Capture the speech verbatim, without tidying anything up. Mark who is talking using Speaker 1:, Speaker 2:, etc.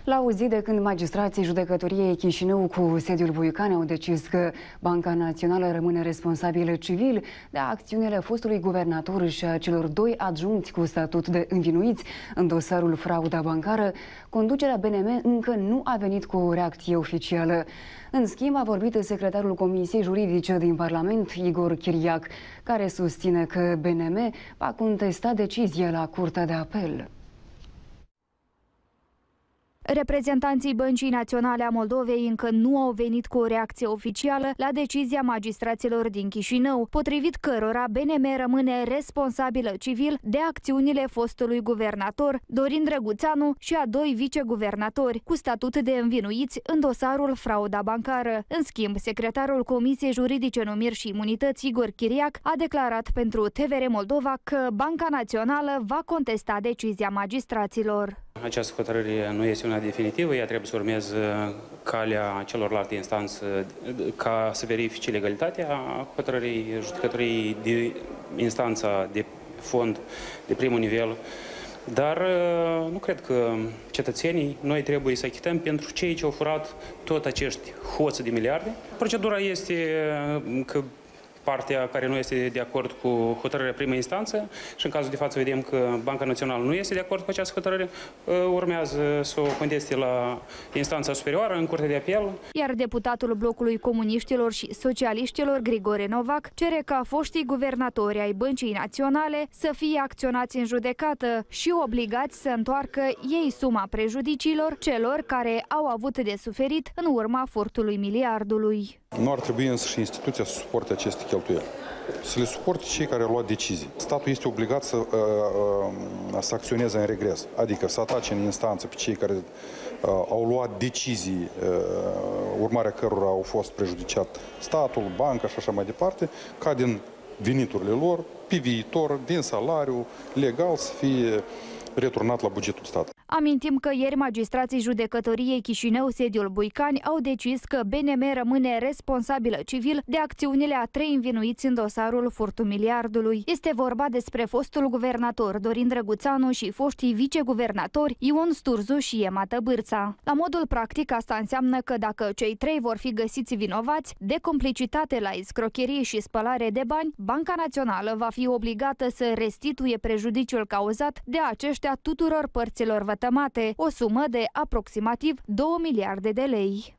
Speaker 1: La o zi de când magistrații judecătoriei Chișinău cu sediul Buicani au decis că Banca Națională rămâne responsabilă civil de acțiunile fostului guvernator și a celor doi adjuncți cu statut de învinuiți în dosarul frauda bancară, conducerea B N M încă nu a venit cu o reacție oficială. În schimb, a vorbit secretarul Comisiei Juridice din Parlament, Igor Chiriac, care susține că B N M va contesta decizia la Curtea de Apel.
Speaker 2: Reprezentanții Băncii Naționale a Moldovei încă nu au venit cu o reacție oficială la decizia magistraților din Chișinău, potrivit cărora B N M rămâne responsabilă civil de acțiunile fostului guvernator Dorin Drăguțanu și a doi viceguvernatori cu statut de învinuiți în dosarul frauda bancară. În schimb, secretarul Comisiei Juridice, Numiri și Imunități, Igor Chiriac, a declarat pentru T V R Moldova că Banca Națională va contesta decizia magistraților.
Speaker 3: Această hotărâre nu este una definitivă, ea trebuie să urmeze calea celorlalte instanțe ca să verifice legalitatea hotărârii judecătoriei de instanța de fond de primul nivel. Dar nu cred că cetățenii, noi trebuie să achităm pentru cei ce au furat tot acești hoți de miliarde. Procedura este că partea care nu este de acord cu hotărârea primei instanțe și în cazul de față vedem că Banca Națională nu este de acord cu această hotărâre, urmează să o conteste la instanța superioară, în Curtea de Apel.
Speaker 2: Iar deputatul blocului comuniștilor și socialiștilor, Grigore Novac, cere ca foștii guvernatori ai Băncii Naționale să fie acționați în judecată și obligați să întoarcă ei suma prejudiciilor celor care au avut de suferit în urma furtului miliardului.
Speaker 4: Nu ar trebui însă și instituția să suporte aceste cheltuieli. Să le suporte cei care au luat decizii. Statul este obligat să, să acționeze în regres, adică să atace în instanță pe cei care au luat decizii urmarea cărora au fost prejudiciat statul, banca și așa mai departe, ca din veniturile lor, pe viitor, din salariu legal să fie returnat la bugetul statului.
Speaker 2: Amintim că ieri magistrații judecătoriei Chișinău, sediul Buicani, au decis că B N M rămâne responsabilă civil de acțiunile a trei învinuiți în dosarul furtul miliardului. Este vorba despre fostul guvernator Dorin Drăguțanu și foștii viceguvernatori Ion Sturzu și Ema Tăbârța. La modul practic, asta înseamnă că dacă cei trei vor fi găsiți vinovați de complicitate la escrocherie și spălare de bani, Banca Națională va fi obligată să restituie prejudiciul cauzat de aceștia tuturor părților vătămate, o sumă de aproximativ două miliarde de lei.